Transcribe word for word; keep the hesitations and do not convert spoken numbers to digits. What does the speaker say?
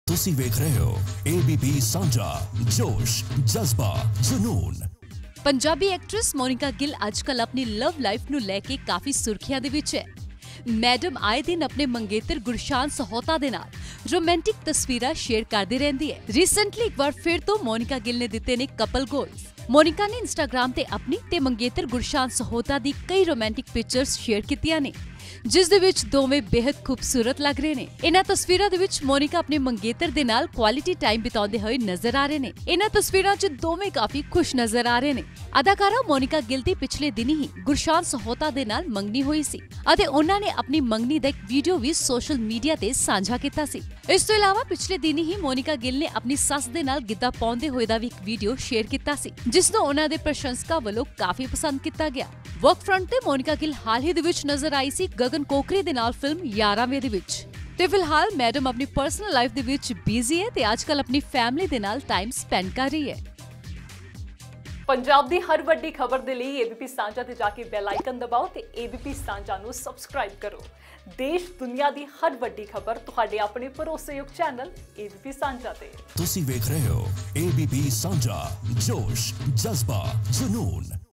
ਤੁਸੀਂ ਵੇਖ ਰਹੇ ਹੋ एबीपी ਸਾਂਝਾ जोश जज्बा जुनून। पंजाबी एक्ट्रेस मोनिका गिल आजकल अपनी लव लाइफ ਨੂੰ ਲੈ ਕੇ ਕਾਫੀ ਸੁਰਖੀਆਂ ਦੇ ਵਿੱਚ ਹੈ। ਮੈਡਮ ਆਏ ਦਿਨ ਆਪਣੇ ਮੰਗੇਤਰ ਗੁਰਸ਼ਾਨ ਸਹੋਤਾ ਦੇ ਨਾਲ ਰੋਮਾਂਟਿਕ ਤਸਵੀਰਾਂ ਸ਼ੇਅਰ ਕਰਦੀ ਰਹਿੰਦੀ ਹੈ। ਰੀਸੈਂਟਲੀ ਇੱਕ ਵਾਰ ਫਿਰ ਤੋਂ ਮੋਨਿਕਾ ਗਿਲ ਨੇ ਦਿੱਤੇ ਨੇ ਕਪਲ ਗੋਲਸ। ਮੋਨਿਕਾ ਨੇ ਇੰਸਟਾਗ੍ਰਾਮ ਤੇ ਆਪਣੀ ਤੇ ਮੰਗੇਤਰ ਗੁਰਸ਼ਾਨ ਸਹੋਤਾ ਦੀ ਕਈ ਰੋਮਾਂਟਿਕ ਪਿਕਚਰਸ ਸ਼ੇਅਰ ਕੀਤੀਆਂ ਨੇ, ਜਿਸ ਦੇ ਵਿੱਚ ਦੋਵੇਂ ਬੇहद ਖੂਬਸੂਰਤ ਲੱਗ ਰਹੇ ਨੇ। ਇਹਨਾਂ ਤਸਵੀਰਾਂ ਦੇ ਵਿੱਚ ਮੋਨਿਕਾ ਆਪਣੇ ਮੰਗੇਤਰ ਦੇ ਨਾਲ ਕੁਆਲਿਟੀ ਟਾਈਮ ਬਿਤਾਉਂਦੇ ਹੋਏ ਨਜ਼ਰ ਆ ਰਹੇ ਨੇ। ਇਹਨਾਂ ਤਸਵੀਰਾਂ 'ਚ ਦੋਵੇਂ ਕਾਫੀ ਖੁਸ਼ ਨਜ਼ਰ ਆ ਰਹੇ ਨੇ। ਅਦਾਕਾਰਾ ਮੋਨਿਕਾ ਗਿਲ ਦੀ ਪਿਛਲੇ ਦਿਨੀ ਹੀ ਗੁਰਸ਼ਾਨ ਸਹੋਤਾ ਦੇ ਨਾਲ ਮੰਗਣੀ ਹੋਈ ਸੀ ਅਤੇ ਉਹਨਾਂ ਨੇ ਆਪਣੀ ਮੰਗਣੀ ਦਾ ਇੱਕ ਵੀਡੀਓ ਵੀ ਸੋਸ਼ਲ ਮੀਡੀਆ ਤੇ ਸਾਂਝਾ ਕੀਤਾ ਸੀ। ਇਸ ਤੋਂ ਇਲਾਵਾ ਪਿਛਲੇ ਦਿਨੀ ਹੀ ਮੋਨਿਕਾ ਗਿਲ ਨੇ ਆਪਣੀ ਸੱਸ ਦੇ ਨਾਲ ਗਿੱਧਾ ਪਾਉਂਦੇ ਹੋਏ ਦਾ ਵੀ ਇੱਕ ਵੀਡੀਓ ਸ਼ੇਅਰ ਕੀਤਾ ਸੀ, ਜਿਸ ਨੂੰ ਉਹਨਾਂ ਦੇ ਪ੍ਰਸ਼ੰਸਕਾਂ ਵੱਲੋਂ ਕਾਫੀ ਪਸੰਦ ਕੀਤਾ ਗਿਆ। ਵਰਕ ਫਰੰਟ ਤੇ ਮੋਨਿਕਾ ਗਿਲ ਹਾਲ ਹੀ ਦੇ ਵਿੱਚ ਨਜ਼ਰ ਆਈ ਸੀ ਗਗਨ ਕੋਕਰੇ ਦੇ ਨਾਲ ਫਿਲਮ ਯਾਰਾਂਵੇਂ ਦੇ ਵਿੱਚ। ਤੇ ਫਿਲਹਾਲ ਮੈਡਮ ਆਪਣੀ ਪਰਸਨਲ ਲਾਈਫ ਦੇ ਵਿੱਚ ਬਿਜ਼ੀ ਹੈ ਤੇ ਅੱਜਕੱਲ ਆਪਣੀ ਫੈਮਿਲੀ ਦੇ ਨਾਲ ਟਾਈਮ ਸਪੈਂਡ ਕਰ ਰਹੀ ਹੈ। ਪੰਜਾਬ ਦੀ ਹਰ ਵੱਡੀ ਖਬਰ ਦੇ ਲਈ ਏਬੀਪੀ ਸਾਂਝਾ ਤੇ ਜਾ ਕੇ ਬੈਲ ਆਈਕਨ ਦਬਾਓ ਤੇ ਏਬੀਪੀ ਸਾਂਝਾ ਨੂੰ ਸਬਸਕ੍ਰਾਈਬ ਕਰੋ। ਦੇਸ਼ ਦੁਨੀਆ ਦੀ ਹਰ ਵੱਡੀ ਖਬਰ ਤੁਹਾਡੇ ਆਪਣੇ ਭਰੋਸੇਯੋਗ ਚੈਨਲ ਏਬੀਪੀ ਸਾਂਝਾ ਤੇ। ਤੁਸੀਂ ਵੇਖ ਰਹੇ ਹੋ एबीपी ਸਾਂਝਾ जोश जज्बा जुनून।